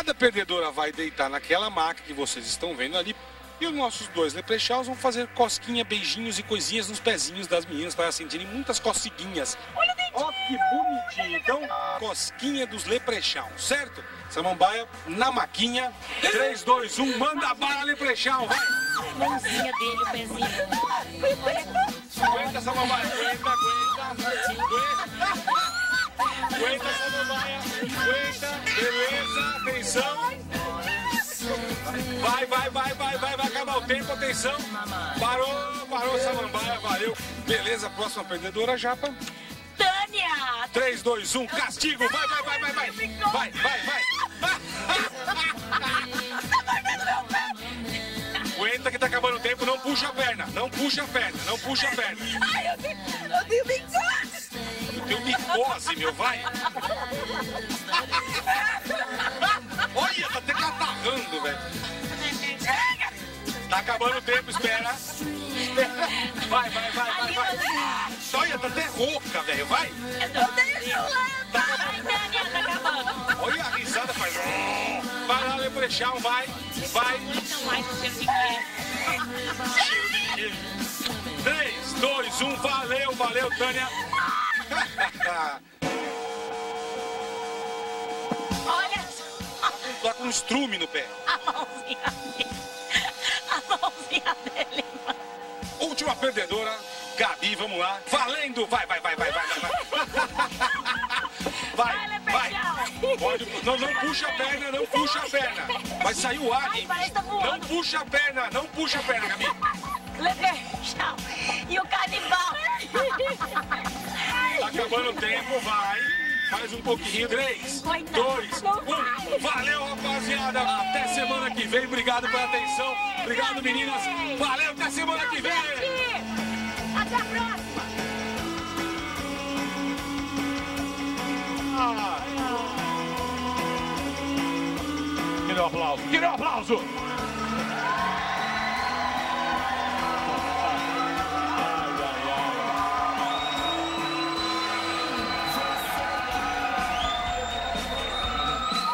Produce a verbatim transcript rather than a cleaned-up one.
Cada perdedora vai deitar naquela maca que vocês estão vendo ali. E os nossos dois leprechauns vão fazer cosquinha, beijinhos e coisinhas nos pezinhos das meninas para elas sentirem muitas coceguinhas. Olha o dedinho! Ó, que bonitinho! Então, cosquinha dos leprechauns, certo? Samambaia na maquinha. três, dois, um, manda bala, leprechão, vai! Mãozinha dele, o pezinho. Aguenta, Samambaia, aguenta, aguenta, aguenta. Aguenta, Samambaia, aguenta, beleza, atenção. Vai, vai, vai, vai, vai, vai acabar o tempo, atenção. Parou, parou, Samambaia, valeu. Beleza, próxima perdedora, Japa. Tânia! três, dois, um, castigo, vai, vai, vai, vai, vai. Vai, vai, vai. Aguenta que tá acabando o tempo, não puxa a perna, não puxa a perna, não puxa a perna. Ai, eu tenho, eu tenho micose. Eu tenho micose, meu, vai. Olha, tá até catarrando, velho. Tá acabando o tempo, espera. Vai, vai, vai, vai, vai. Olha, tá até rouca, velho, vai. Eu tenho chuleta. Ai, Tânia, tá acabando. Olha a risada, faz. Vai lá, leprechão, vai, vai. Não mais o cheiro de queijo. Cheiro de queijo. três, dois, um, valeu, valeu, Tânia. Olha só. Tá com um estrume no pé. A mãozinha dele. A mãozinha dele. Última perdedora, Gabi, vamos lá. Valendo! Vai, vai, vai, vai, vai, vai. Vai, vai. Pode, não, não puxa a perna, não puxa a perna. Vai sair o ar, hein? Não puxa a perna, não puxa a perna, Gabi. Leprechão. E o canibal. Tá acabando o tempo, vai. Mais um pouquinho. três, dois, um. Valeu, rapaziada. Até semana que vem. Obrigado pela atenção. Obrigado, meninas. Valeu, até semana que vem. Até a próxima. Tira o aplauso. Tira o aplauso.